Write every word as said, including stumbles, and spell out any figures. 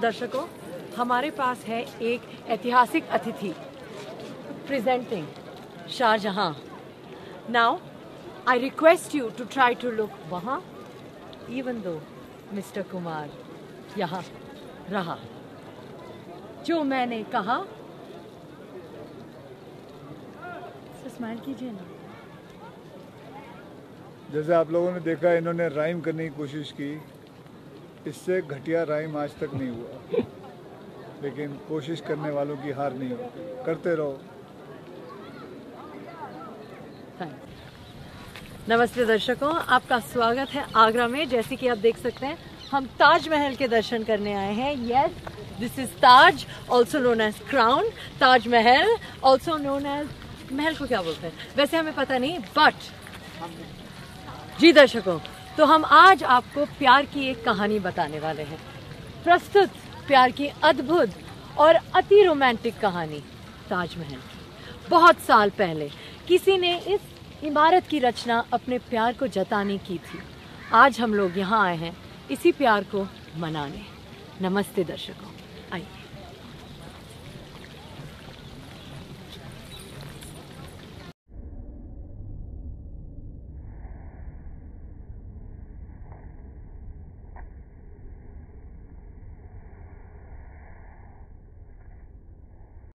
दर्शकों, हमारे पास है एक ऐतिहासिक अतिथि presenting Shahjahan. Now I request you to try to look वहाँ, इवन दो मिस्टर कुमार यहाँ रहा। जो मैंने कहा, स्माइल कीजिए ना। जैसे आप लोगों ने देखा, इन्होंने राइम करने की कोशिश की। इससे घटिया राइम आज तक नहीं हुआ, लेकिन कोशिश करने वालों की हार नहीं होती। करते रहो। नमस्ते दर्शकों, आपका स्वागत है आगरा में। जैसे कि आप देख सकते हैं, हम ताजमहल के दर्शन करने आए हैं। Yes, this is Taj, also known as crown. Taj Mahal, also known as, महल को क्या बोलते हैं वैसे हमें पता नहीं, बट जी दर्शकों, तो हम आज आपको प्यार की एक कहानी बताने वाले हैं। प्रस्तुत प्यार की अद्भुत और अति रोमांटिक कहानी ताजमहल। बहुत साल पहले किसी ने इस इमारत की रचना अपने प्यार को जताने की थी। आज हम लोग यहाँ आए हैं इसी प्यार को मनाने। नमस्ते दर्शकों, आइए।